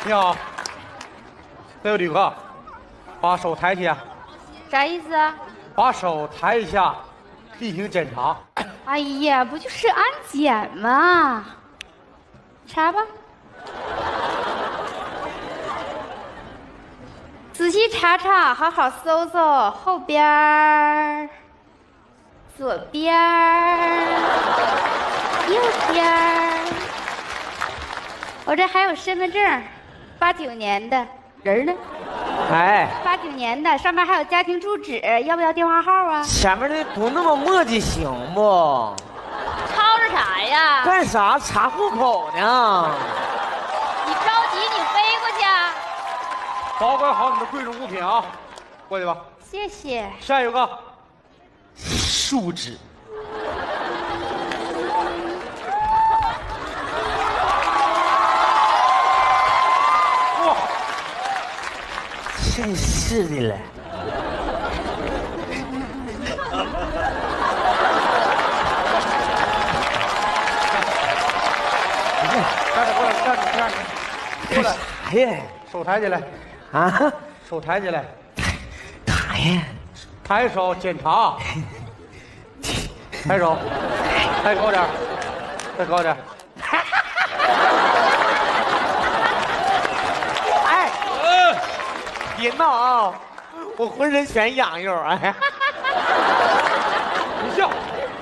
你好，这位旅客，把手抬起， 啥意思啊？ 把手抬一下，例行检查。 哎呀，不就是安检吗？查吧，仔细查查，好好搜搜，后边儿、左边儿、右边儿。我这还有身份证，89年的，人呢哎， ？89年的，上面还有家庭住址，要不要电话号啊？ 前面的不那么磨叽行不？ 吵着啥呀？ 干啥查户口呢？ 你着急，你飞过去啊！ 保管好你的贵重物品啊，过去吧。 谢谢。 下一个， 树脂。 哇， 真是的了。 站着过来，站着，过来， 啥呀？ 手抬起来， 啊？ 手抬起来， 干啥呀？ 抬手检查，抬手，抬高点，再高点。 哎，别闹啊！我浑身全痒痒。哎， 你笑，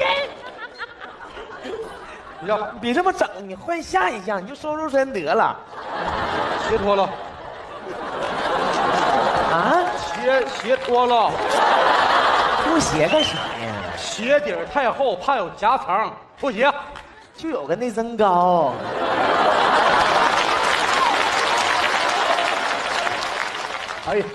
你笑， 别这么整，你换下一项，你就收收身得了。 鞋脱了， 啊？ 鞋脱了， 脱鞋干啥呀？ 鞋底儿太厚，怕有夹层，脱鞋。 就有个内增高。 哎呀，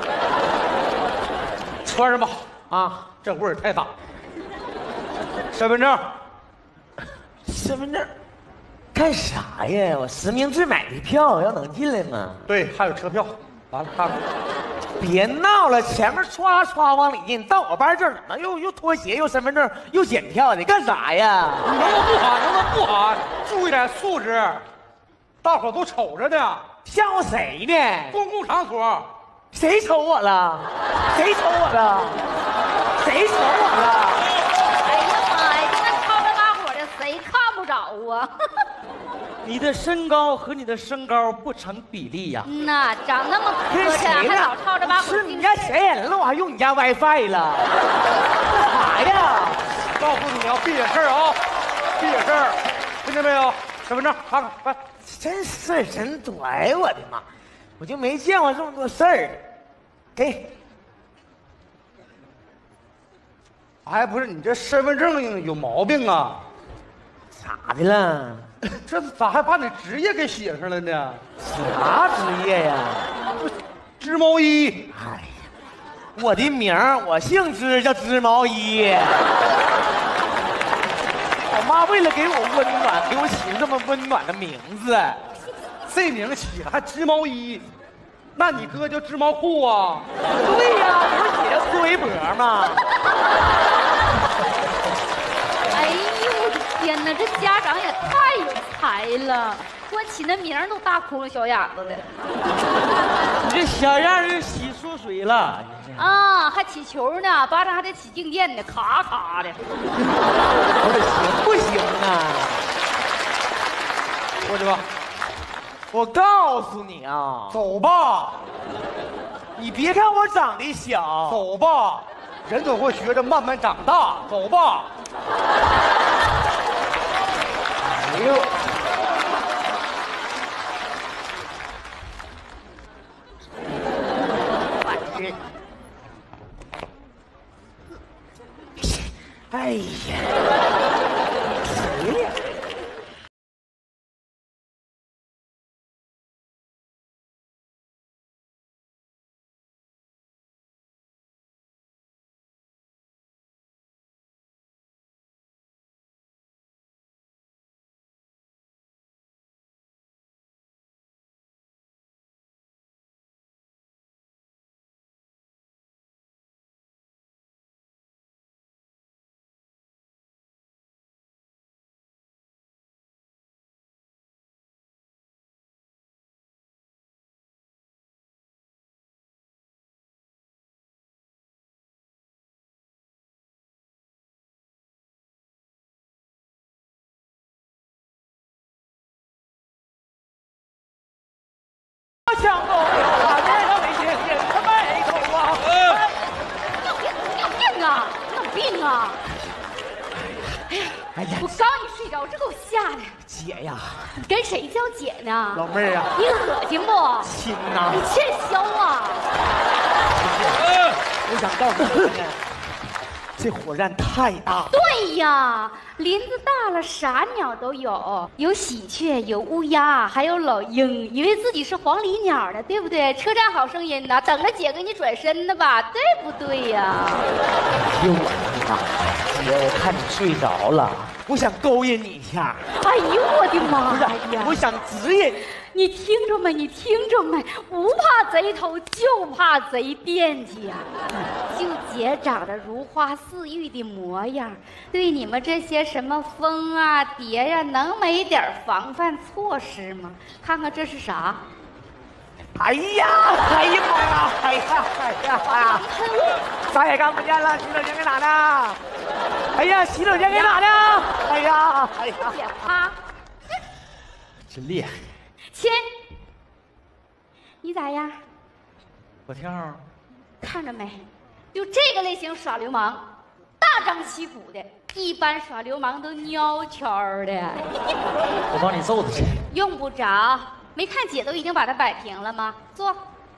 穿上吧，啊，这味儿太大。身份证， 身份证干啥呀？我实名制买的票，要能进来吗？ 对，还有车票。完了，看看， 别闹了，前面唰唰往里进，到我班这儿怎么又脱鞋又身份证又检票的，干啥呀？ 你能不能不喊？能不能不喊？注意点素质，大伙都瞅着呢。 吓唬谁呢？ 公共场所， 谁瞅我了？谁瞅我了？谁瞅我了？ 哎呀妈呀，这吵着把火的，谁看不着啊？ 你的身高和你的身高不成比例呀、 那长那么跟磕碜， 谁还老了？ 吵着把火。 是你家谁人了？我还用你家 WiFi 了？干啥呀？ 告诉你啊，别惹事儿啊，别惹事儿，听见没有？身份证，看看，快。 真事儿真多！哎呦我的妈，我就没见过这么多事儿。给， 哎，不是，你这身份证有毛病啊？ 咋的了？ 这咋还把你职业给写上了呢？ 啥职业呀？ 织毛衣。 哎呀，我的名儿我姓织，叫织毛衣。我妈为了给我温暖，给我起了这么温暖的名字。 这名起还织毛衣，那你哥叫织毛裤啊？ 对呀，我写的织围脖嘛。 哎呦我的天哪，这家长也太有才了，给我起那名儿都大窟窿小眼子的。 你这小样儿洗漱水了。 啊，还起球呢，巴掌还得起静电呢，咔咔的。 行不行啊？ 过去吧， 我告诉你啊， 走吧， 你别看我长得小， 走吧，人总会学着慢慢长大。走吧。 哎呦，哎呀。 像狗流啊，脸上没血，脸上没头啊。 你有病啊！你有病啊！ 哎呀， 我刚一睡着，这给我吓的。 姐呀， 你跟谁叫姐呢？ 老妹儿啊， 你恶心不？ 亲呐！ 你欠削啊！ 我想告诉你们，这火焰太大。 对呀，林子大了，啥鸟都有，有喜鹊，有乌鸦，还有老鹰，以为自己是黄鹂鸟呢，对不对？车站好声音呢，等着姐给你转身呢吧，对不对呀？ 听我的吧，姐，我看你睡着了，我想勾引你一下。 哎呦我的妈呀！ 我想指引。 你听着没？你听着没？不怕贼偷，就怕贼惦记呀！就姐长得如花似玉的模样，对你们这些什么蜂啊、蝶呀，能没点防范措施吗？看看这是啥？ 哎呀，哎呀妈呀，哎呀，哎呀，啥也看不见了，洗手间给哪呢？哎呀，洗手间给哪呢？哎呀，哎呀， 姐啪！ 真厉害！ 亲，你咋样？ 我跳。 看着没？就这个类型耍流氓，大张旗鼓的，一般耍流氓都蔫悄的。 我帮你揍他去。 用不着，没看姐都已经把它摆平了吗？坐。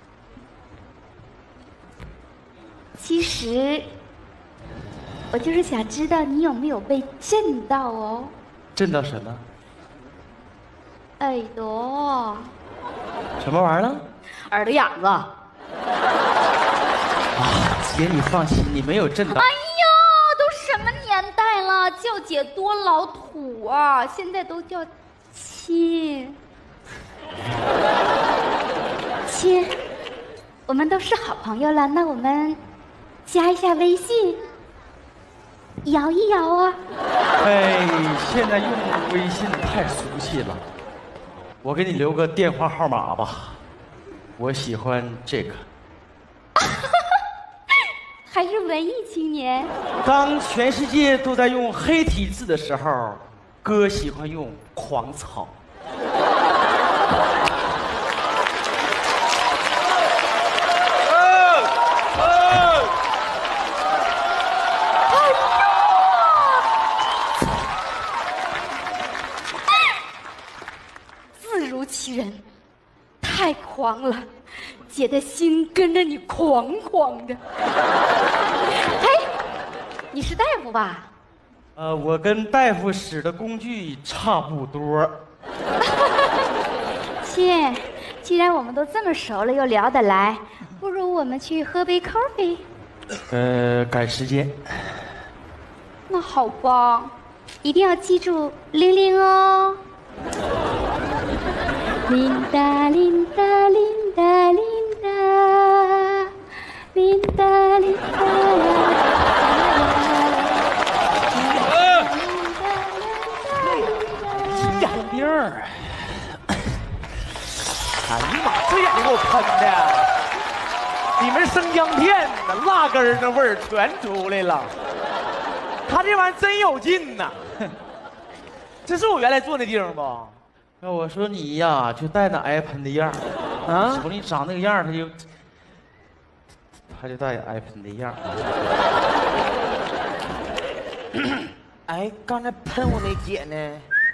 其实，我就是想知道你有没有被震到哦。 震到什么？ 耳朵。 什么玩意儿了？ 耳朵痒子。 啊，姐，你放心，你没有震到。 哎呦，都什么年代了，叫姐多老土啊！现在都叫亲。亲，我们都是好朋友了，那我们加一下微信，摇一摇啊。 哎，现在用微信太俗气了，我给你留个电话号码吧，我喜欢这个。 还是文艺青年。 当全世界都在用黑体字的时候，哥喜欢用狂草。 自如其人，太狂了，姐的心跟着你狂狂的。嘿，你是大夫吧？ 我跟大夫使的工具差不多。 亲，既然我们都这么熟了，又聊得来，不如我们去喝杯 coffee。 赶时间。 那好吧，一定要记住玲玲哦。琳达琳达琳达琳达琳达琳达。 眼病儿。哎呀妈，这眼睛给我喷的，里面生姜片子、辣根儿那味儿全出来了。他这玩意儿真有劲呐！这是我原来坐那地方不？ 那我说你呀，就带那挨喷的样儿啊， 瞅你长那个样儿，他就带挨喷的样儿。 哎，刚才喷我那姐呢？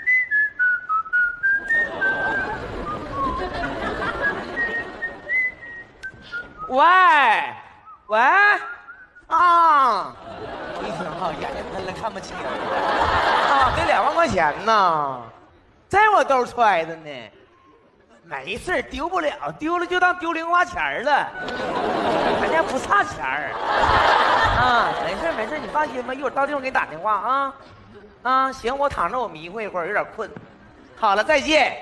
喂，喂，啊！一听哈，眼睛喷了，看不清啊，给2万块钱呢，在我兜揣着呢。没事，丢不了，丢了就当丢零花钱了，咱家不差钱儿啊。没事没事，你放心吧，一会儿到地方给你打电话啊。啊，行，我躺着我迷糊一会儿，有点困。好了，再见。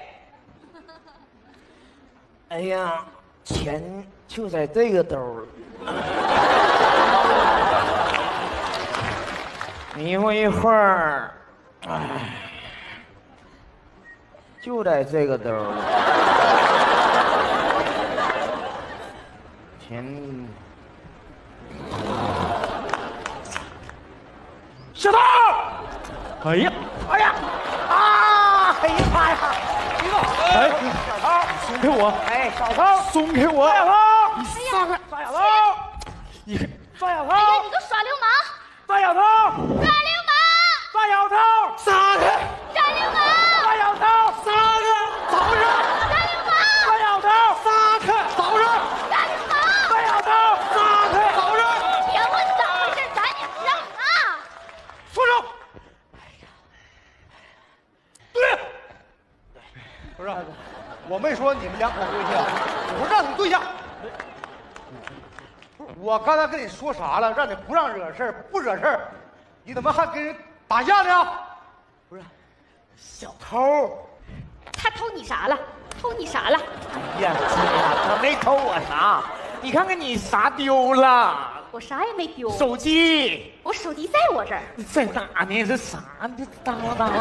哎呀，钱就在这个兜了。迷糊一会儿，哎，就在这个兜了。钱，小偷！ 哎呀， 哎呀，啊！哎呀妈呀！一个， 哎， 小偷！ 松开我！ 哎，小偷， 松开我！ 抓小偷！ 你撒开！ 抓小偷！ 你抓小偷！ 哎呀，你个耍流氓！ 抓小偷！ 耍流氓！ 抓小偷！ 撒开！ 耍流氓！ 抓小偷！ 撒开！早上！ 耍流氓！ 抓小偷！ 撒开！早上！ 耍流氓！ 抓小偷！ 撒开！早上！ 别问咋回事，赶紧上啊！ 住手！ 对，不是，我没说你们两口对象，我让你对象。我刚才跟你说啥了？让你不让惹事儿，不惹事儿，你怎么还跟人打架呢？不是， 小偷！ 他偷你啥了？偷你啥了？ 哎呀，姐呀，他没偷我啥，你看看你啥丢了？ 我啥也没丢， 手机我手机在我这儿。 在哪呢？这啥呢？当当。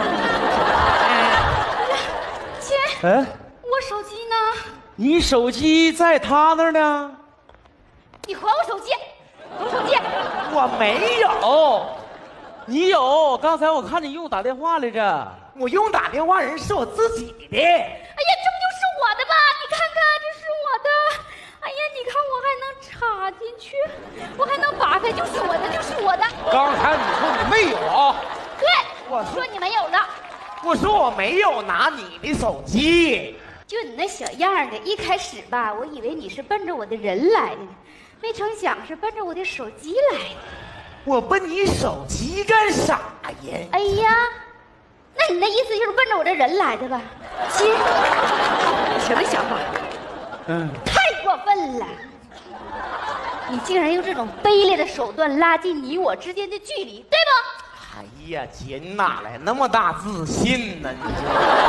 亲， 哎， 我手机呢？ 你手机在他那儿呢。 你还我手机！我手机！ 我没有， 你有？刚才我看你用打电话来着。 我用打电话人是我自己的。 哎呀，这不就是我的吗？你看看，这是我的。哎呀，你看我还能插进去，我还能拔开，就是我的，就是我的。 刚才你说你没有啊？ 对， 我说你没有了。 我说我没有拿你的手机。 就你那小样儿的，一开始吧，我以为你是奔着我的人来的，没成想是奔着我的手机来的。 我奔你手机干啥呀？ 哎呀，那你那意思就是奔着我这人来的吧？亲，什么想法？太过分了！你竟然用这种卑劣的手段拉近你我之间的距离，对不？ 哎呀，姐，你哪来那么大自信呢？你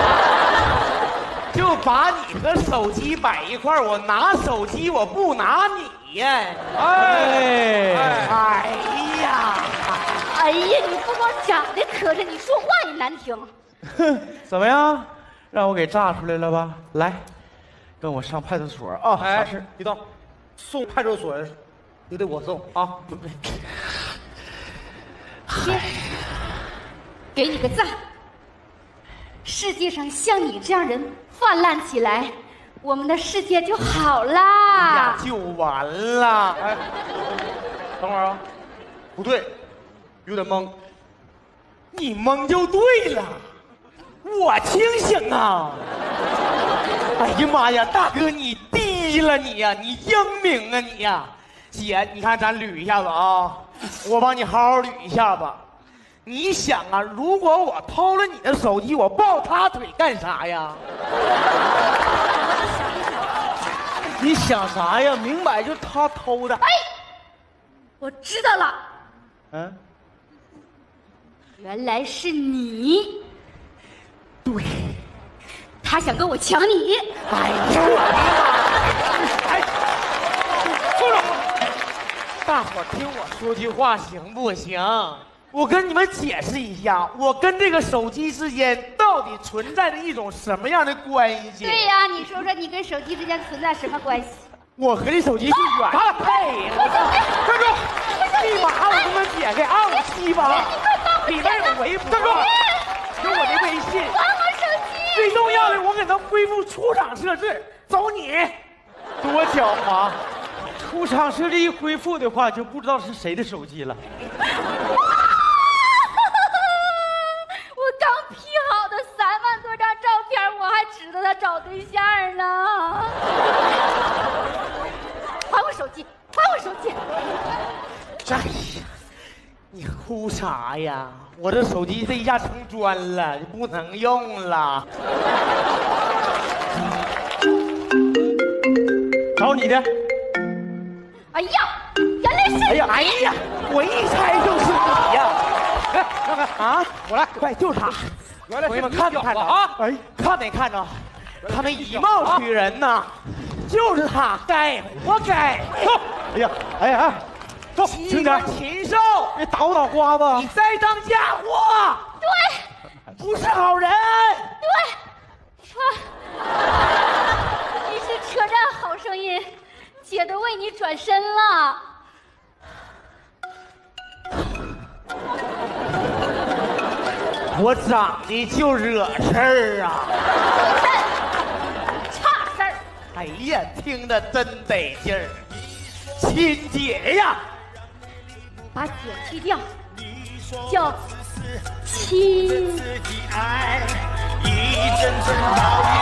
就把你和手机摆一块儿，我拿手机，我不拿你呀！ 哎， 哎呀， 哎呀，你不光长得磕碜，你说话也难听。 哼，怎么样？让我给炸出来了吧？来，跟我上派出所啊！ 哎啥事？， 别动，送派出所也得我送啊！ 亲，给你个赞。世界上像你这样人泛滥起来，我们的世界就好呀啦。 就完了。 哎，等会儿啊，不对，有点懵。 你懵就对了，我清醒啊！哎呀妈呀，大哥你低了你呀，你英明啊你呀！姐，你看咱捋一下子啊，我帮你好好捋一下子。你想啊，如果我偷了你的手机，我抱他腿干啥呀？ 你想啥呀？明摆就他偷的。 哎，我知道了， 嗯， 原来是你。 对， 他想跟我抢你。 哎呀，我的妈！哎，住手！大伙儿听我说句话行不行？我跟你们解释一下，我跟这个手机之间到底存在着一种什么样的关系？ 对呀，你说说你跟手机之间存在什么关系？ 我和这手机是缘配。站住！立马我给你们解开啊！我鸡巴，里面有微博，有我的微信。 还我手机！ 最重要的，我给它恢复出厂设置。走你！ 多狡猾！出厂设置一恢复的话，就不知道是谁的手机了。 我刚 P 好的3万多张照片，我还指着他找对象呢。还我手机！还我手机！ 哎呀，你哭啥呀？我这手机这一下成砖了，就不能用了。 找你的。 哎呀，原来是！ 哎呀，哎呀，我一猜就是你呀！ 来，看看啊， 我来， 快，就是他！ 原来是朋友们看没看着啊？ 哎，看没看着？他那以貌取人呐，就是他，该活该！ 走！哎呀，哎呀，走， 机轻点关，禽兽！ 别捣捣花子。 你栽赃嫁祸， 对不是好人！ 对，你是车站好声音，姐都为你转身了。 我长得就惹事儿啊！ 差事儿！ 哎呀，听得真得劲儿，亲姐呀！ 把姐去掉，叫亲。 一阵阵好